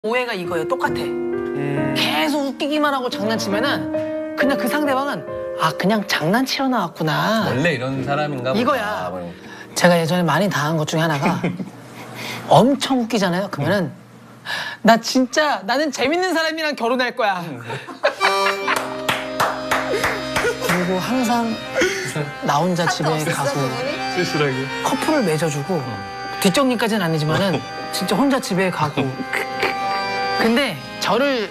오해가 이거예요. 똑같아. 계속 웃기기만 하고 장난치면은 그냥 그 상대방은 아 그냥 장난치러 나왔구나. 원래 이런 사람인가 보다. 이거야. 제가 예전에 많이 당한 것 중에 하나가 엄청 웃기잖아요. 그러면은 나 진짜 나는 재밌는 사람이랑 결혼할 거야. 그리고 항상 나 혼자 집에 가고 쓸쓸하게 커플을 맺어주고 뒷정리까지는 아니지만은 진짜 혼자 집에 가고. 근데 저를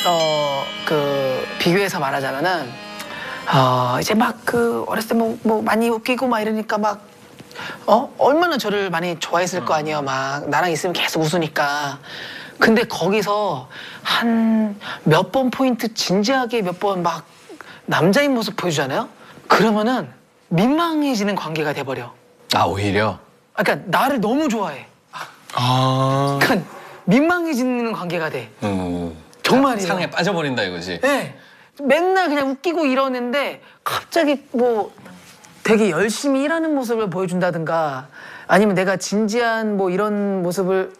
비교해서 말하자면은 이제 막 어렸을 때 뭐 많이 웃기고 막 이러니까 막 얼마나 저를 많이 좋아했을 거 아니에요. 막 나랑 있으면 계속 웃으니까. 근데 거기서 한 몇 번 포인트 진지하게 몇 번 막 남자인 모습 보여주잖아요. 그러면은 민망해지는 관계가 돼버려. 아 오히려? 그러니까 나를 너무 좋아해. 그러니까 민망해지는 관계가 돼. 정말이에요. 상에 빠져버린다 이거지. 네. 맨날 그냥 웃기고 이러는데 갑자기 뭐 되게 열심히 일하는 모습을 보여준다든가 아니면 내가 진지한 뭐 이런 모습을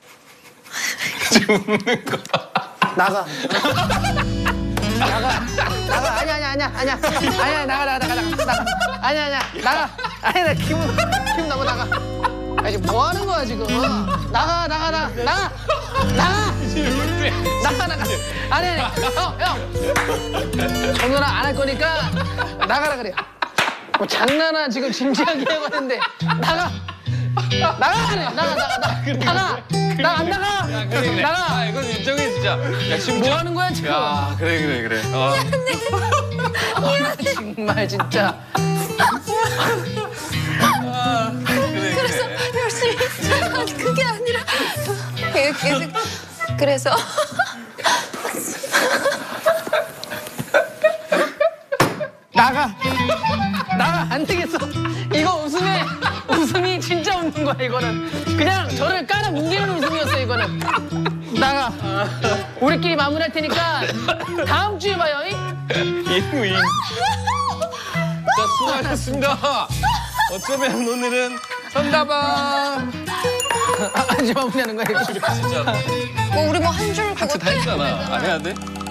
지금 웃는 거 봐. 나가. 아니야 나가 아니 나 기분 나고 나가. 아니 뭐 하는 거야 지금. 나가 아니 형 전화를 안 할 거니까 나가라 그래. 뭐 장난아 지금 진지하게 해봤는데 나가 그래. 나가 안 나가. 그래. 나가. 아 이건 인정해 진짜. 야 지금 뭐 하는 거야 지금. 야 그래. 미안해. 정말 진짜. 그래서 열심히 아니 그게 아니라 계속 그래서 나가 안 되겠어. 이거 웃음이 진짜 웃는 거야. 이거는 그냥 저를 깔아 뭉개는 웃음이었어. 이거는 나가. 우리끼리 마무리할 테니까 다음 주에 봐요. 잉. 자 수고하셨습니다. 어쩌면 오늘은 선다방. 이제 마무리하는 거야. 이거. 진짜 뭐 우리 뭐 한 줄 그거 다 했잖아. 안 해야 돼?